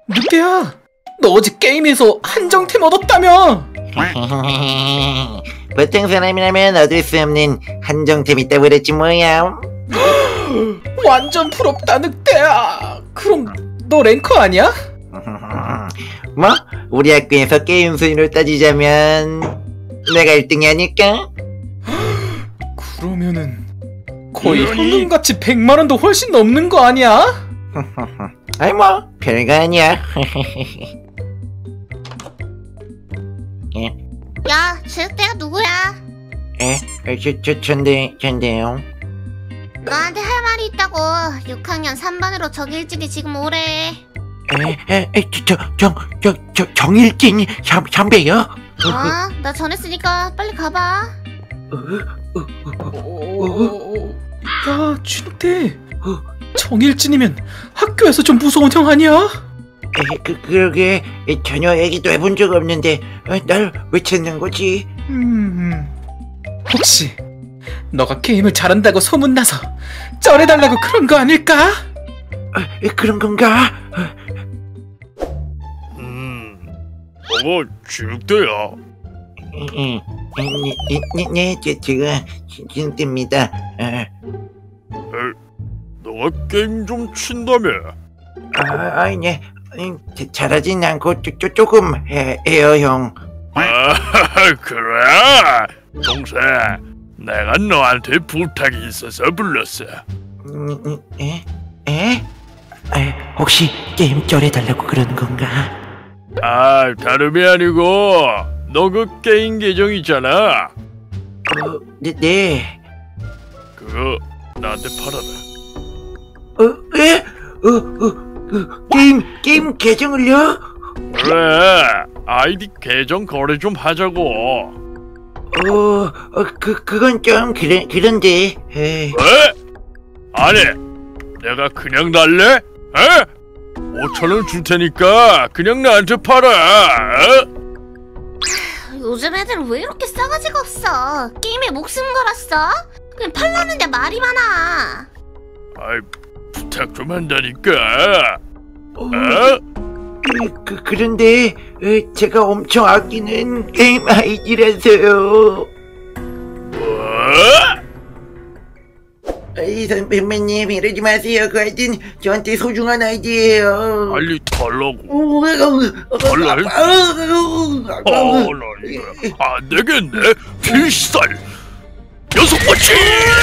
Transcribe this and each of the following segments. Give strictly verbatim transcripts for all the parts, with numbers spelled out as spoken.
늑대야, 너 어제 게임에서 한정템 얻었다며? 보통 사람이라면 얻을 수 없는 한정템 있다고 그랬지 뭐야. 완전 부럽다 늑대야. 그럼 너 랭커 아니야? 뭐? 우리 학교에서 게임 순위로 따지자면 내가 일 등이 아닐까? 그러면은 거의 현금같이 백만 원도 훨씬 넘는 거 아니야? 아이 뭐 별거 아니야. 예? 야, 쟤가 누구야? 에? 저, 저, 전데, 전데요. 너한테 할 말이 있다고. 육 학년 삼 반으로 정일진이 지금 오래. 에, 에, 에, 저, 저, 저, 저, 정일진 선, 선배요? 어? 나 전했으니까 빨리 가봐. 어... 야, 쥐늑대. 정일진이면 학교에서 좀 무서운 형 아니야? 에, 그, 그러게 전혀 얘기도 해본 적 없는데 어, 날 왜 찾는 거지? 음... 혹시 너가 게임을 잘한다고 소문나서 쩔해달라고 그런 거 아닐까? 어, 그런 건가? 음, 너가 쥐늑대야? 네, 네, 네, 제, 제가 쥐늑대입니다. 어. 너가 게임 좀 친다며? 아, 아니, 네, 잘하진 않고 쪼, 쪼, 조금 해, 해요, 형. 아, 그래? 동생, 내가 너한테 부탁이 있어서 불렀어. 음, 에? 에? 아, 혹시 게임 쩔해달라고 그러는 건가? 아, 다름이 아니고 너 그 게임 계정 있잖아. 어, 네, 네. 그거 나한테 팔아라. 어, 에? 어, 어, 어, 게임, 게임 계정을요? 그래, 아이디 계정 거래 좀 하자고. 어, 어 그, 그건 좀, 그래, 그런데, 에이. 왜? 아니, 내가 그냥 달래? 에? 오천 원 줄 테니까 그냥 나한테 팔아. 에? 요즘 애들은 왜 이렇게 싸가지가 없어? 게임에 목숨 걸었어? 그냥 팔라는데 말이 많아. 아이, 부탁 좀 한다니까. 어, 어? 그, 그런데, 에, 제가 엄청 아끼는 게임 아이디라서요. 뭐? 이 선배님, 이러지 마세요. 그 아이디는 저한테 소중한 아이디예요. 빨리 달라고. 어, 달라. 어, 나 이거 안 되겠네. 필살. 여섯 번째.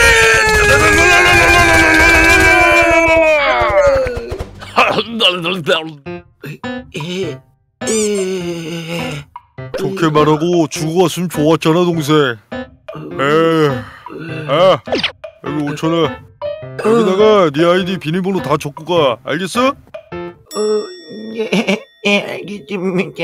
에, 에, 좋게 말하고 주고 갔으면 좋았잖아, 동생. 에, 아, 여기 오천 원. 여기다가 네 아이디 비밀번호 다 적고 가. 알겠어? 어, 예, 예, 알겠습니다.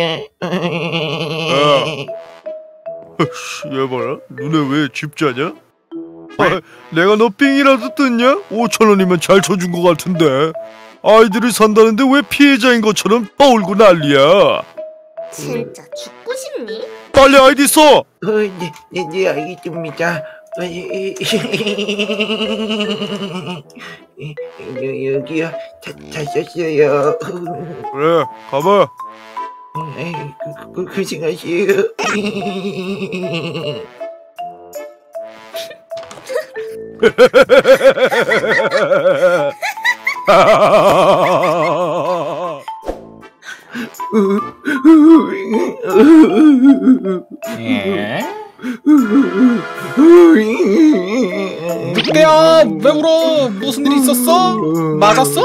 씨, 얘 봐라. 눈에 왜 쥐자냐? 아, 내가 너 삥이라도 뜯냐? 오천 원이면 잘 쳐준 것 같은데. 아이디를 산다는데 왜 피해자인 것처럼 떠올고 난리야? 진짜 죽고 싶니? 빨리 아이디 써! 어, 네, 네, 네, 알겠습니다. 어, 예, 여, 여기요, 다, 다 썼어요. 그래, 가봐. 에이, 그, 그, 고생하세요. 늑대야, 왜 울어? 무슨 일 있었어? 맞았어?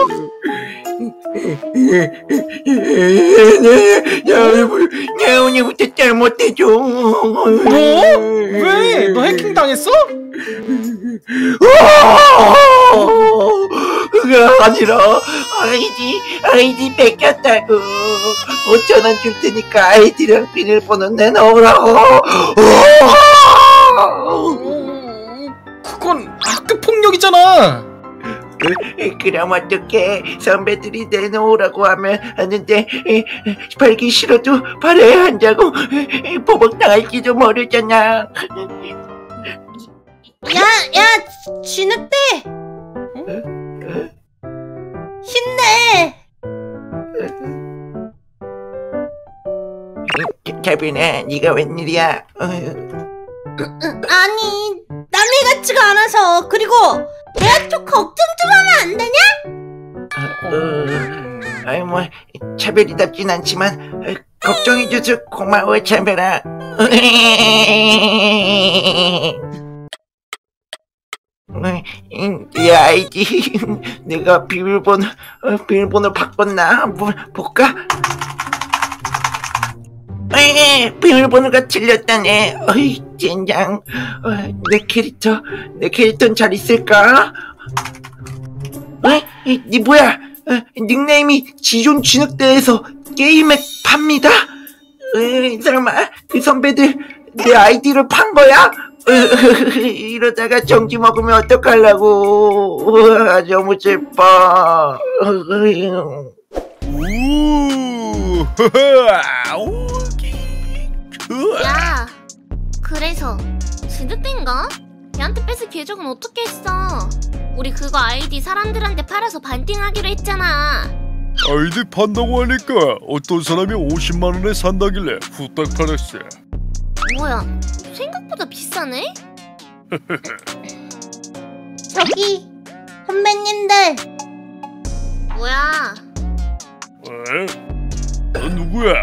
나 오늘부터 잘못해줘. 뭐? 왜? 너 해킹 당했어? 그게 아니라 아이디 아이디 뺏겼다고. 오천 원 줄 테니까 아이디랑 비밀번호 내놓으라고. 그건 학교 폭력이잖아. 그럼 어떡해. 선배들이 내놓으라고 하면 하는데 팔기 싫어도 팔아야 한다고 보복당할지도 모르잖아. 야, 야, 쥐늑대! 힘내! 차별아, 네가 웬일이야? 어, 아니, 남일 같지가 않아서. 그리고 내가 좀 걱정 좀 하면 안 되냐? 어, 아이 뭐 차별이답진 않지만 어, 걱정해줘서 고마워 차별아. 이 아이디 내가 비밀번호 어, 비밀번호 바꿨나 한번 볼까? 에이, 비밀번호가 틀렸다네. 어이 젠장. 어, 내 캐릭터 내 캐릭터는 잘 있을까? 어? 이, 이 뭐야? 어, 닉네임이 지존 진흙대에서 게임에 팝니다. 에이, 설마 그 선배들 내 아이디를 판 거야? 이러다가 정지 먹으면 어떡하려고. 우와, 너무 슬퍼. 야, 그래서 진흙대인가? 얘한테 뺏을 계정은 어떻게 했어? 우리 그거 아이디 사람들한테 팔아서 반띵하기로 했잖아. 아이디 판다고 하니까 어떤 사람이 오십만 원에 산다길래 후딱 팔았어. 뭐야, 생각보다 비싸네? 저기 선배님들, 뭐야? 왜? 너 누구야?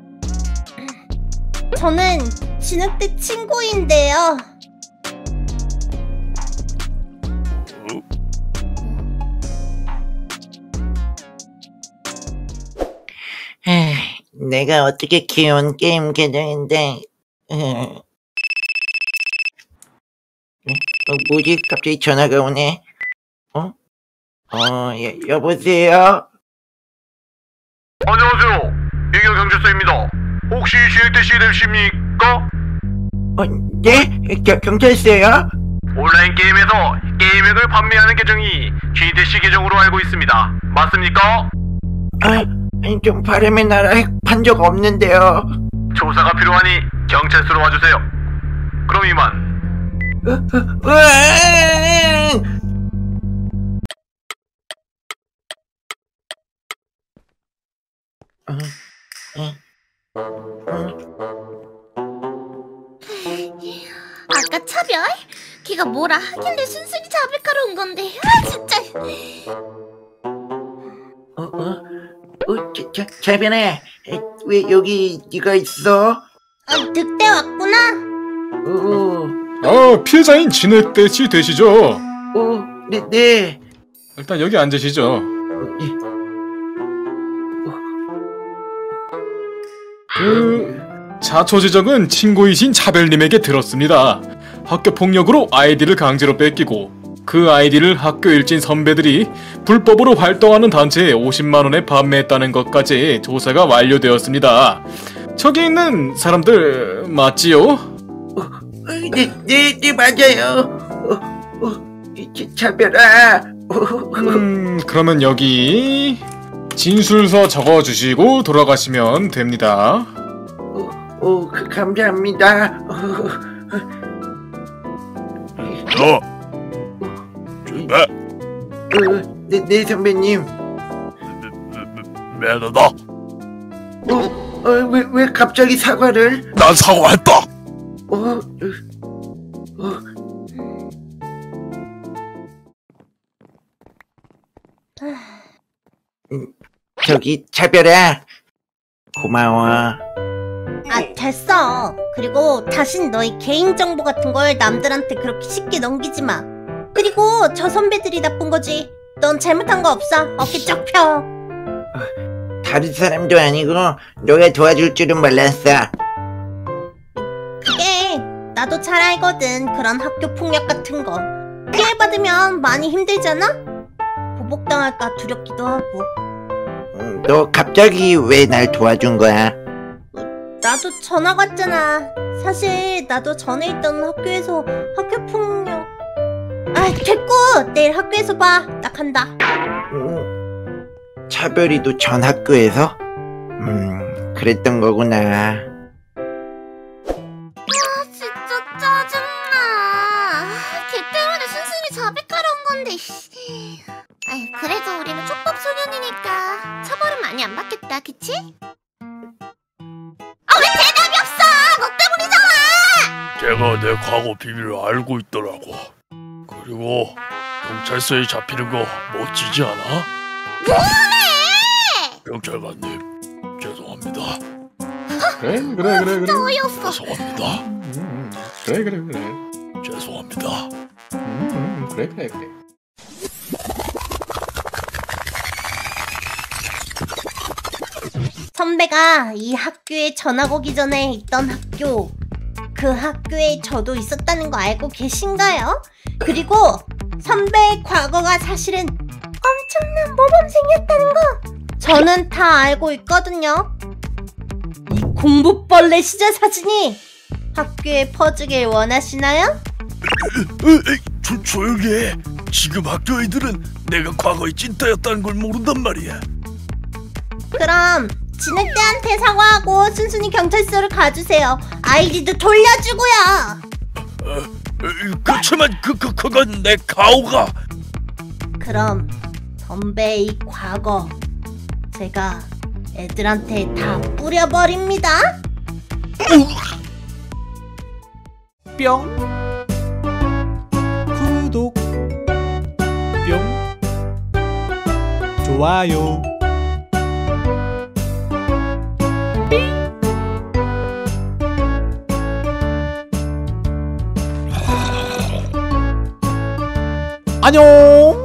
저는 진흙대 친구인데요. 에이, 내가 어떻게 키운 게임 계정인데. 어, 뭐지? 갑자기 전화가 오네. 어? 어, 여, 여보세요? 안녕하세요. 이경 경찰서입니다. 혹시 진흙대 씨 되십니까? 어, 네? 겨, 경찰서요? 온라인 게임에서 게임액을 판매하는 계정이 진흙대 씨 계정으로 알고 있습니다. 맞습니까? 아, 좀 바람의 나라 판 적 없는데요. 조사가 필요하니 경찰서로 와주세요. 그럼 이만. 으, 으, 으아! 어, 어, 어. 아까 차별? 걔가 뭐라 하길래 순순히 자백하러 온 건데. 아 진짜. 어, 어, 어, 자, 자, 차변아, 왜 여기 네가 있어? 아, 늑대 왔구나. 어, 어, 피해자인 진흙대 씨 되시죠? 어, 네, 네. 일단 여기 앉으시죠. 어, 예. 그 자초지적은 친구이신 차별님에게 들었습니다. 학교 폭력으로 아이디를 강제로 뺏기고 그 아이디를 학교 일진 선배들이 불법으로 활동하는 단체에 오십만 원에 판매했다는 것까지 조사가 완료되었습니다. 저기 있는 사람들 맞지요? 어, 네, 네, 네, 맞아요. 어, 어, 차, 차별아. 어, 음, 그러면 여기 진술서 적어주시고 돌아가시면 됩니다. 어, 어, 그, 감사합니다. 어, 너 준비. 어, 네, 네, 선배님. 매너다. 어, 어, 왜, 왜 갑자기 사과를? 난 사과했다. 어, 어, 어. 음, 저기 차별아, 고마워. 아, 됐어. 그리고 다신 너희 개인정보 같은 걸 남들한테 그렇게 쉽게 넘기지 마. 그리고 저 선배들이 나쁜 거지. 넌 잘못한 거 없어. 어깨 쫙 펴. 다른 사람도 아니고 너가 도와줄 줄은 몰랐어. 그게 나도 잘 알거든. 그런 학교 폭력 같은 거 피해받으면 많이 힘들잖아. 보복당할까 두렵기도 하고. 음, 너 갑자기 왜 날 도와준 거야? 나도 전학 왔잖아. 사실 나도 전에 있던 학교에서 학교 폭력. 아, 됐고 내일 학교에서 봐. 나 간다. 음, 차별이도 전 학교에서? 음, 그랬던 거구나. 아 진짜 짜증나. 걔 때문에 순순히 자백하러 온 건데. 아이, 그래도 우리는 촉법 소년이니까 처벌은 많이 안 받겠다, 그치? 아 왜 대답이 걔가 내 과거 비밀을 알고 있더라고. 그리고 경찰서에 잡히는 거 멋지지 않아? 뭐래? 경찰관님, 죄송합니다. 그래 그래 그래 그래. 어이없어. 죄송합니다. 음, 그래 그래 그래. 죄송합니다. 음, 그래 그래 그래. 선배가 이 학교에 전학 오기 전에 있던 학교, 그 학교에 저도 있었다는 거 알고 계신가요? 그리고 선배의 과거가 사실은 엄청난 모범생이었다는 거 저는 다 알고 있거든요. 이 공부벌레 시절 사진이 학교에 퍼지길 원하시나요? 어, 에이, 조, 조용히 해. 지금 학교 애들은 내가 과거의 찐따였다는 걸 모른단 말이야. 그럼 진흙대한테 사과하고 순순히 경찰서를 가주세요. 아이디도 돌려주고요. 어, 어, 그렇지만 그, 그, 그건 내 가오가. 그럼 선배의 이 과거 제가 애들한테 다 뿌려버립니다. 뿅 구독 뿅 좋아요 안녕.